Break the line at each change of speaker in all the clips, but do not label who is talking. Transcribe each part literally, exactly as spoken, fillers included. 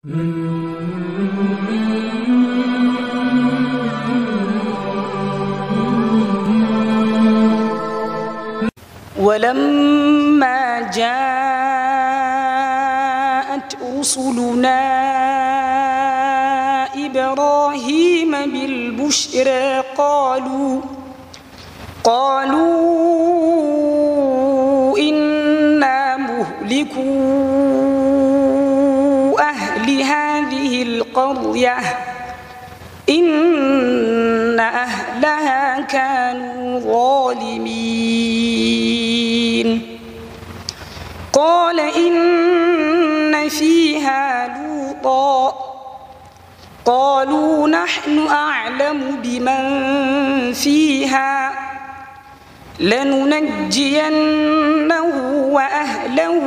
ولما جاءت رسلنا إبراهيم بالبشرى قالوا قالوا إنا مهلكو أهل هذه القرية إن أهلها كانوا ظالمين قال إن فيها لوطا قالوا نحن أعلم بمن فيها لننجينه وأهله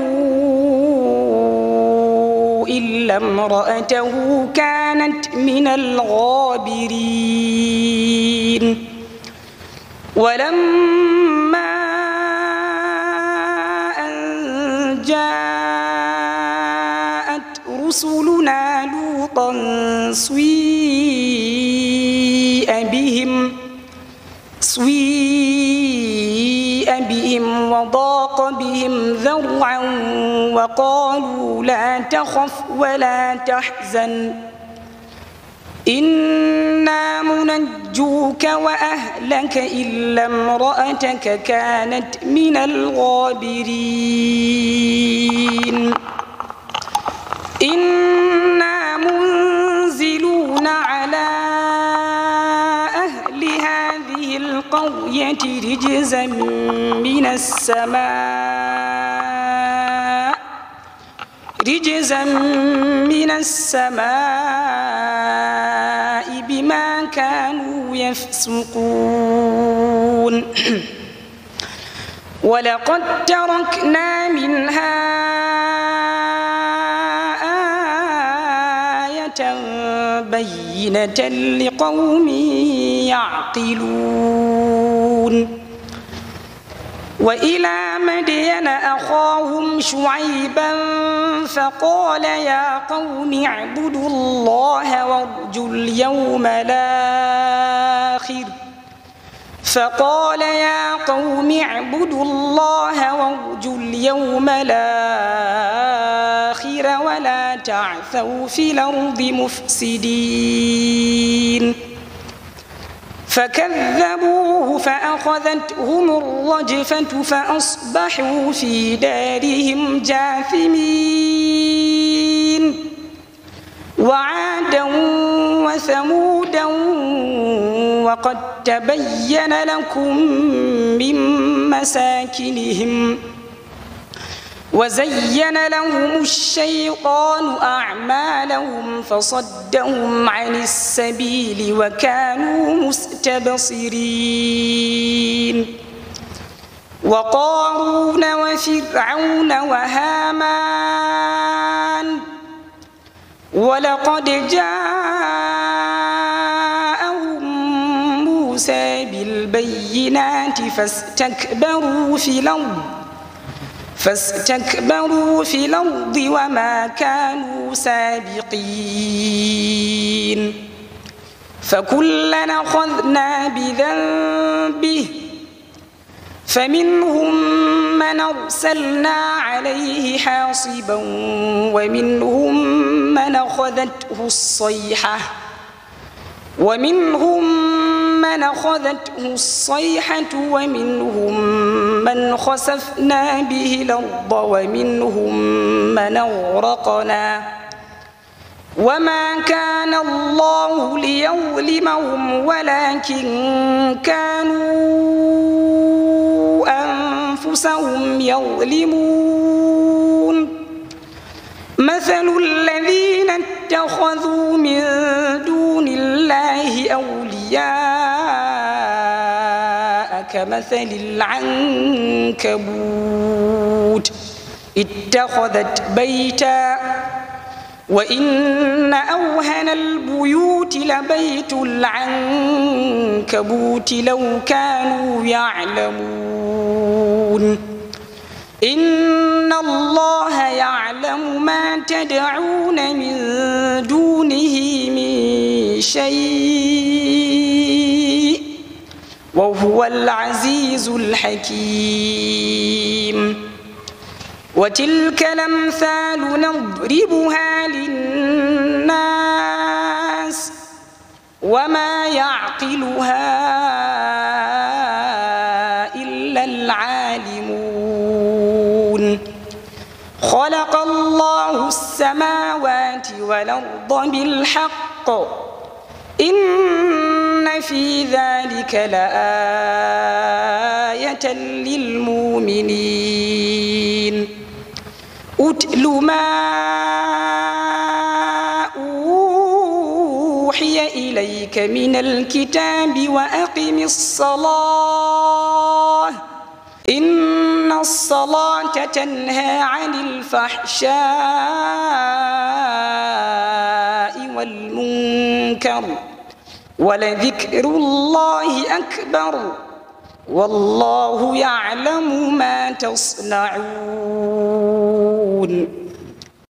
إلا امرأته كانت من الغابرين ولما أن جاءت رسلنا لوطا سويء بهم سويء بهم وضاق بهم ذرعا وقالوا لا تخف ولا تحزن إنا منجوك وأهلك إلا امرأتك كانت من الغابرين إنا منزلون على أهل هذه القرية رجزا من السماء رجزا من السماء بما كانوا يفسقون ولقد تركنا منها آية بينة لقوم يعقلون وإلى مدين أخاهم شعيبا فقال يا قوم اعبدوا الله وارجوا اليوم الآخر فقال يا قوم اعبدوا الله وارجوا اليوم الآخر ولا تعثوا في الأرض مفسدين فكذبوه فأخذتهم الرجفة فأصبحوا في دارهم جاثمين وعادا وثمودا وقد تبين لكم من مساكنهم وزين لهم الشيطان أعمالهم فصدهم عن السبيل وكانوا مستبصرين وقارون وفرعون وهامان ولقد جاءهم موسى بالبينات فاستكبروا في الأرض فاستكبروا في الأرض وما كانوا سابقين فكلا أخذنا بذنبه فمنهم من أرسلنا عليه حاصبا ومنهم من أخذته الصيحة ومنهم من أخذته الصيحة ومنهم من خسفنا به الأرض ومنهم من أغرقنا وما كان الله ليظلمهم ولكن كانوا أنفسهم يظلمون مثل الذين اتخذوا من دون الله أولياء كمثل العنكبوت اتخذت بيتا وإن أوهن البيوت لبيت العنكبوت لو كانوا يعلمون إن الله يعلم ما تدعون من شيء وهو العزيز الحكيم وتلك الأمثال نضربها للناس وما يعقلها إلا العالمون خلق الله السماوات والأرض بالحق إن في ذلك لآية للمؤمنين أتل ما أوحي إليك من الكتاب وأقم الصلاة إن الصلاة تنهى عن الفحشاء والمنكر ولذكر الله أكبر والله يعلم ما تصنعون.